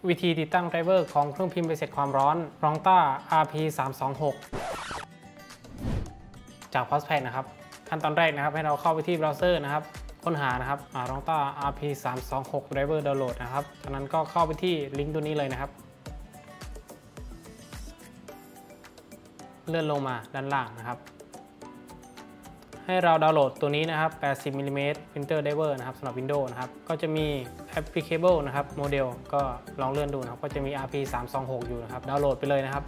วิธีติดตั้งไดรเวอร์ของเครื่องพิมพ์ใบเสร็จความร้อน Ronta RP326 จาก Postpack นะครับขั้นตอนแรกนะครับให้เราเข้าไปที่เบราว์เซอร์นะครับค้นหานะครับRonta RP326 Driver Download นะครับจากนั้นก็เข้าไปที่ลิงก์ตัวนี้เลยนะครับเลื่อนลงมาด้านล่างนะครับให้เราดาวน์โหลดตัวนี้นะครับ80 มิลลิเมตร Printer Driver นะครับสำหรับ Windows นะครับก็จะมี Applicable นะครับโมเดลก็ลองเลื่อนดูนะครับก็จะมี RP326 อยู่นะครับดาวน์โหลดไปเลยนะครับ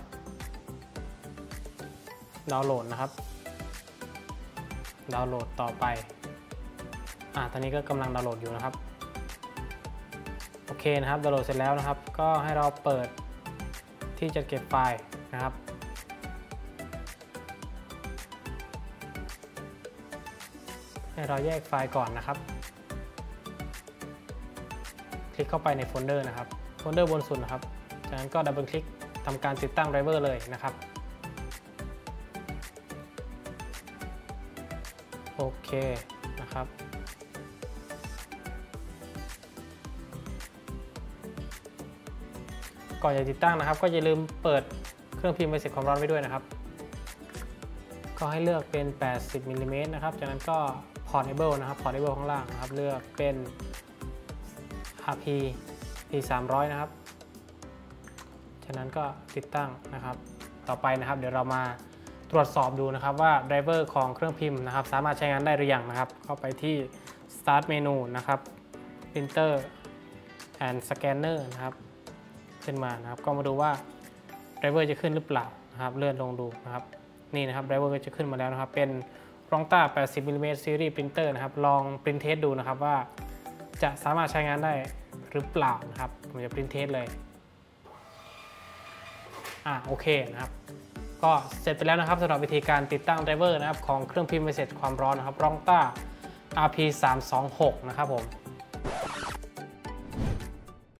ดาวน์โหลดนะครับดาวน์โหลดต่อไปตอนนี้ก็กำลังดาวน์โหลดอยู่นะครับโอเคนะครับดาวน์โหลดเสร็จแล้วนะครับก็ให้เราเปิดที่จัดเก็บไฟล์นะครับให้เราแยกไฟล์ก่อนนะครับคลิกเข้าไปในโฟลเดอร์นะครับโฟลเดอร์บนสุดนะครับจากนั้นก็ดับเบิลคลิกทำการติดตั้งไดรเวอร์เลยนะครับโอเคนะครับก่อนจะติดตั้งนะครับก็อย่าลืมเปิดเครื่องพิมพ์ใบเสร็จความร้อนไว้ด้วยนะครับก็ให้เลือกเป็น80 มิลลิเมตรนะครับจากนั้นก็Portable นะครับ Portable ข้างล่างนะครับเลือกเป็น RP 300นะครับจากนั้นก็ติดตั้งนะครับต่อไปนะครับเดี๋ยวเรามาตรวจสอบดูนะครับว่าไดรเวอร์ของเครื่องพิมพ์นะครับสามารถใช้งานได้หรือยังนะครับเข้าไปที่ Start Menu นะครับ Printer and Scanner นะครับขึ้นมานะครับก็มาดูว่าไดรเวอร์จะขึ้นหรือเปล่านะครับเลื่อนลงดูนะครับนี่นะครับไดรเวอร์ก็จะขึ้นมาแล้วนะครับเป็นRonta 80 มิลลิเมตร Series Printer นะครับลองปริ้นเทสดูนะครับว่าจะสามารถใช้งานได้หรือเปล่านะครับผมจะปริ้นเทสเลยโอเคนะครับก็เสร็จไปแล้วนะครับสำหรับวิธีการติดตั้งไดรเวอร์นะครับของเครื่องพิมพ์ใบเสร็จความร้อนนะครับ Ronta RP326 นะครับผม